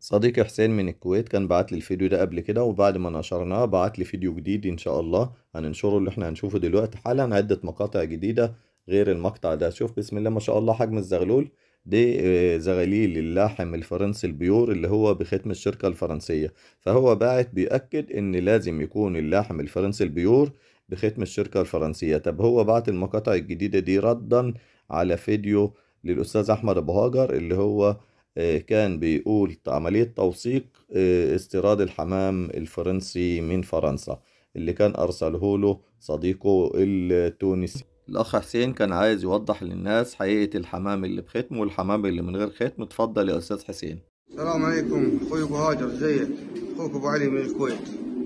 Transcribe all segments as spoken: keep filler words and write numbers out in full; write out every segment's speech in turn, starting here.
صديقي حسين من الكويت كان بعت لي الفيديو ده قبل كده، وبعد ما نشرناه بعت لي فيديو جديد ان شاء الله هننشره، اللي احنا هنشوفه دلوقتي حالا عدة مقاطع جديدة غير المقطع ده. شوف بسم الله ما شاء الله حجم الزغلول دي. آه، زغاليل اللحم الفرنسي البيور اللي هو بختم الشركة الفرنسية. فهو باعت بيأكد ان لازم يكون اللحم الفرنسي البيور بختم الشركة الفرنسية. طب هو بعت المقاطع الجديدة دي ردا على فيديو للأستاذ أحمد أبو هاجر اللي هو آه، كان بيقول عملية توثيق آه، استيراد الحمام الفرنسي من فرنسا اللي كان أرسله له صديقه التونسي. الأخ حسين كان عايز يوضح للناس حقيقة الحمام اللي بختم والحمام اللي من غير ختم. اتفضل يا أستاذ حسين. السلام عليكم اخوي ابو هاجر، زيك اخوك ابو علي من الكويت.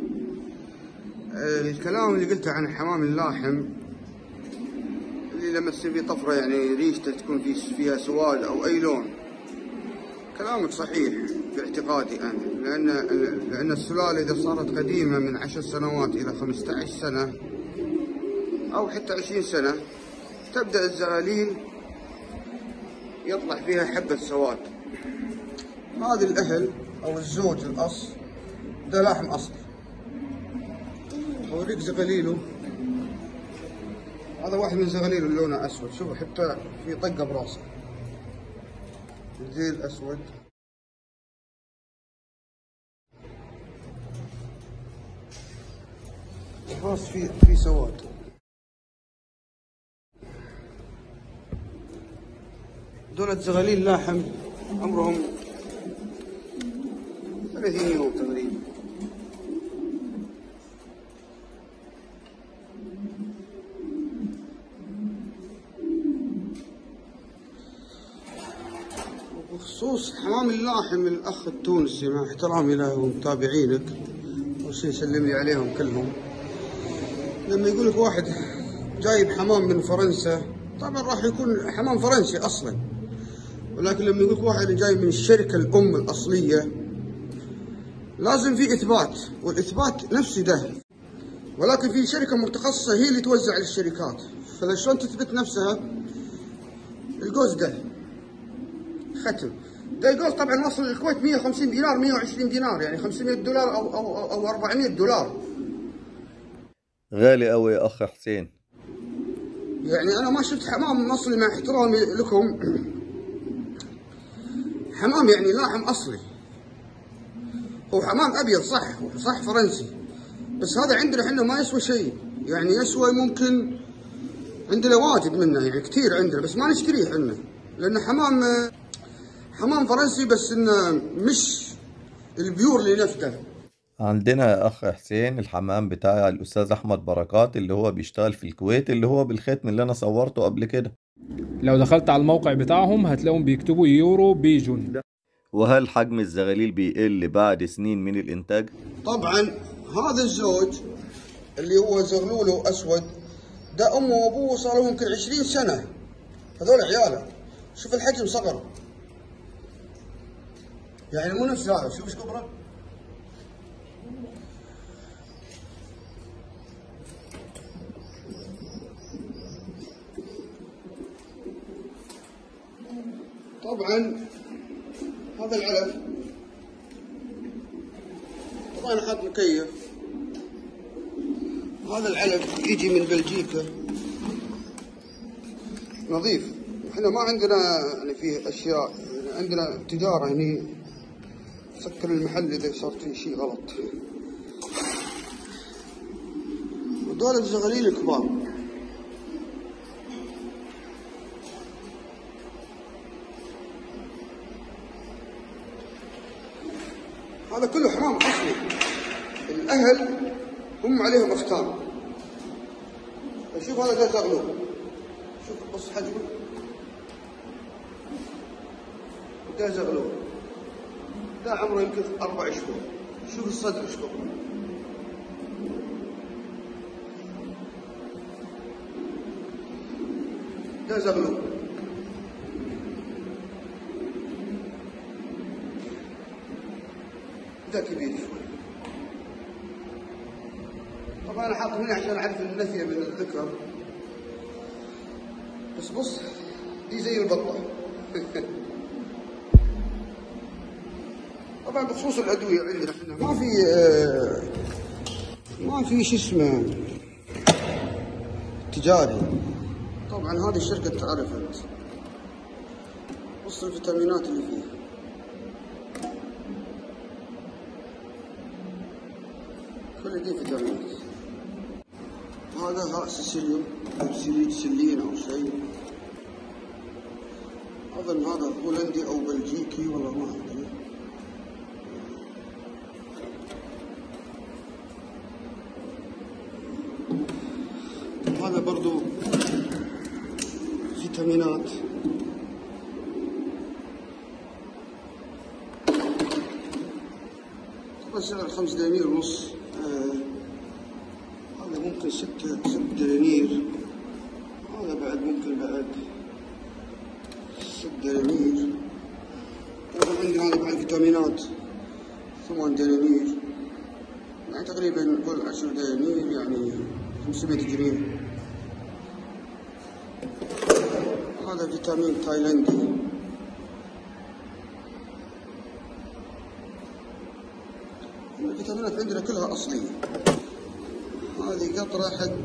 آه، الكلام اللي قلته عن حمام اللاحم اللي لما تصير فيه طفره يعني ريشته تكون في فيها سواد او اي لون، كلامك صحيح في اعتقادي انا، لان لان السلاله اذا صارت قديمه من عشر سنوات الى خمسة عشر سنه او حتى عشرين سنه تبدا الزغاليل يطلع فيها حبه سواد. هذا الاهل او الزوج الاص ده لحم اصلي. اوريك زغاليله، هذا واحد من زغاليله لونه اسود، شوفوا حتى في طقه براسه الزيل اسود. الراس في في سواد. دولة زغاليل لاحم عمرهم ثلاثين يوم تقريبا. بخصوص حمام اللاحم الأخ التونسي، مع احترامي له ومتابعينك وشي يسلم لي عليهم كلهم، لما يقول لك واحد جايب حمام من فرنسا طبعا راح يكون حمام فرنسي أصلا، ولكن لما يقول لك واحد جاي من الشركة الأم الأصلية لازم في إثبات، والإثبات نفسي ده، ولكن في شركة متخصصة هي اللي توزع للشركات، فشلون تثبت نفسها؟ الجوز ده ختم ده الجوز طبعا وصل الكويت مية وخمسين دينار مية وعشرين دينار، يعني خمسمية دولار أو أو أو أربعمية دولار. غالي أوي يا أخ حسين. يعني أنا ما شفت حمام مصري مع احترامي لكم، حمام يعني لاحم أصلي. هو حمام أبيض صح صح فرنسي، بس هذا عندنا احنا ما يسوى شيء، يعني يسوى ممكن عندنا واجد منه، يعني كثير عندنا بس ما نشتريه احنا، لأنه حمام حمام فرنسي بس إنه مش البيور اللي نفده. عندنا يا أخ حسين الحمام بتاع الأستاذ أحمد بركات اللي هو بيشتغل في الكويت اللي هو بالختم اللي أنا صورته قبل كده. لو دخلت على الموقع بتاعهم هتلاقيهم بيكتبوا يورو بيجون. وهل حجم الزغاليل بيقل بعد سنين من الإنتاج؟ طبعا هذا الزوج اللي هو زغلوله أسود ده أمه وأبوه صار لهم يمكن عشرين سنة، هذول عياله. شوف الحجم صغر، يعني مو نفس هذا، شوف ايش كبره. طبعا هذا العلف طبعا حاط مكيف. هذا العلف يجي من بلجيكا نظيف، احنا ما عندنا يعني فيه اشياء، يعني عندنا تجاره هني، سكر المحل اذا صار فيه شيء غلط. ودول الزغاليل الكبار هذا كله حمام اصلي، الاهل هم عليهم اختار. شوف هذا ده زغلول، شوف بص حجمه، ده زغلول ده عمره يمكن اربع شهور. شوف الصدر ايش كبره، ده زغلول. ده كبير شوي. طبعا انا حاطه هنا عشان اعرف النثيه من الذكر، بس بص دي زي البطه. طبعا بخصوص الادويه عندنا احنا ما في آه ما في شو اسمه تجاري. طبعا هذه الشركه تعرفت وسط الفيتامينات اللي فيها. كل دي فيتامينات. هذا هاء سيليوم او سيلين او شيء، اظن هذا هولندي او بلجيكي والله ما ادري. هذا برضو فيتامينات. طبعا سعر خمس دنانير ونص. آه هذا ممكن ستة ست دنانير. هذا بعد ممكن بعد ست دنانير. طبعا عندي هذا بعد فيتامينات ثمان دنانير، يعني تقريبا كل عشر دنانير يعني خمسمية جنيه. هذا فيتامين تايلاندي. الفيتامينات عندنا كلها أصلية. هذه قطرة حق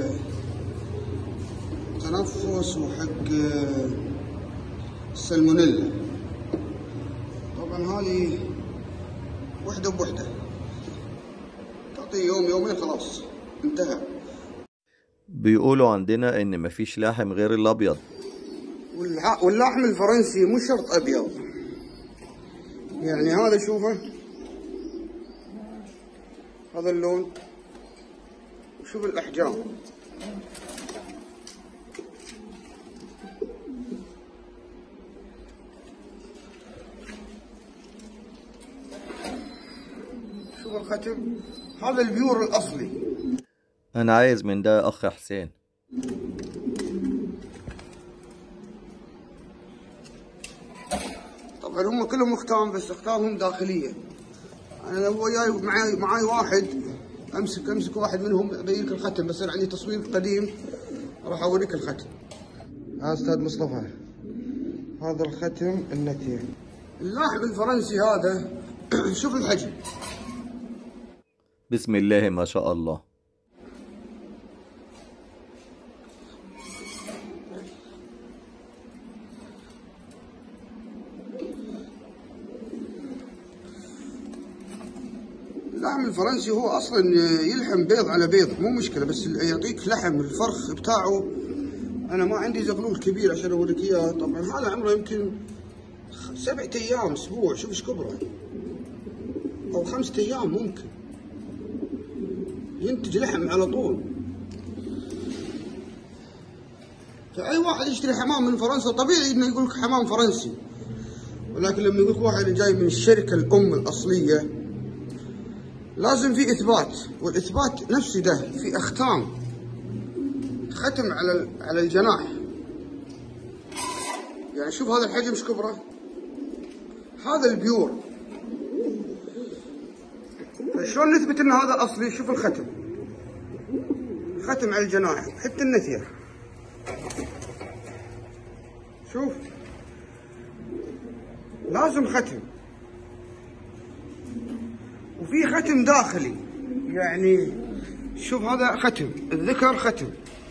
تنفس وحق السلمونيلا. طبعا هذه وحدة بوحدة، تعطي يوم يومين خلاص انتهى. بيقولوا عندنا ان مفيش لاحم غير الابيض، واللحم الفرنسي مو شرط ابيض. يعني هذا شوفه، هذا اللون وشوف الاحجام. شوف الختم، هذا البيور الاصلي. انا عايز من ده يا اخ حسين. طبعا هم كلهم اختام، بس اختامهم داخليه. انا لو وياي معاي معاي واحد امسك امسك واحد منهم ابينك الختم، بس انا عندي تصوير قديم راح اوريك الختم. ها استاذ مصطفى، هذا الختم النتيه. اللاحم الفرنسي هذا شوف الحجم، بسم الله ما شاء الله. اللحم الفرنسي هو اصلا يلحم بيض على بيض، مو مشكله، بس يعطيك لحم الفرخ بتاعه. انا ما عندي زغلول كبير عشان اوريك اياه. طبعا هذا عمره يمكن سبعة ايام اسبوع، شوف ايش كبره، او خمسة ايام ممكن ينتج لحم على طول. فاي واحد يشتري حمام من فرنسا طبيعي انه يقول لك حمام فرنسي، ولكن لما يقول لك واحد جاي من الشركه الام الاصليه لازم في اثبات، والاثبات نفسي ده في اختام، ختم على على الجناح. يعني شوف هذا الحجم ايش كبره، هذا البيور. فشلون نثبت ان هذا اصلي؟ شوف الختم، ختم على الجناح حتى النتيه. شوف لازم ختم، وفي ختم داخلي. يعني شوف هذا ختم الذكر، ختم.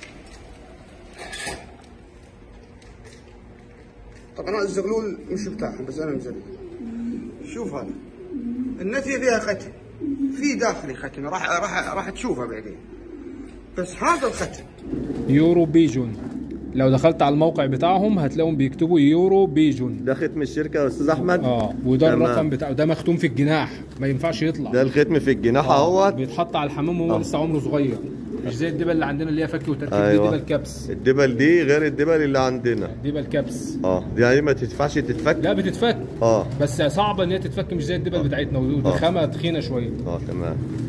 طبعا هذا الزغلول مش بتاعهم بس انا مزلي. شوف هذا النتيه فيها ختم، في داخلي ختم، راح راح راح تشوفها بعدين. بس هذا الختم يورو بيجون. لو دخلت على الموقع بتاعهم هتلاقيهم بيكتبوا يورو بيجون. ده ختم الشركه يا استاذ احمد. اه وده تمام. الرقم بتاعه، ده مختوم في الجناح، ما ينفعش يطلع. ده الختم في الجناح آه. اهوت. بيتحط على الحمام وهو آه. لسه عمره صغير، مش زي الدبل اللي عندنا اللي هي فك وتركيب. أيوة. دي دبل كبس. الدبل دي غير الدبل اللي عندنا. دبل كبس. اه دي يعني ما تدفعش تتفك. لا بتتفك، اه بس صعبه ان هي تتفك، مش زي الدبل آه. بتاعتنا، ودي آه. خامه تخينه شويه. اه تمام.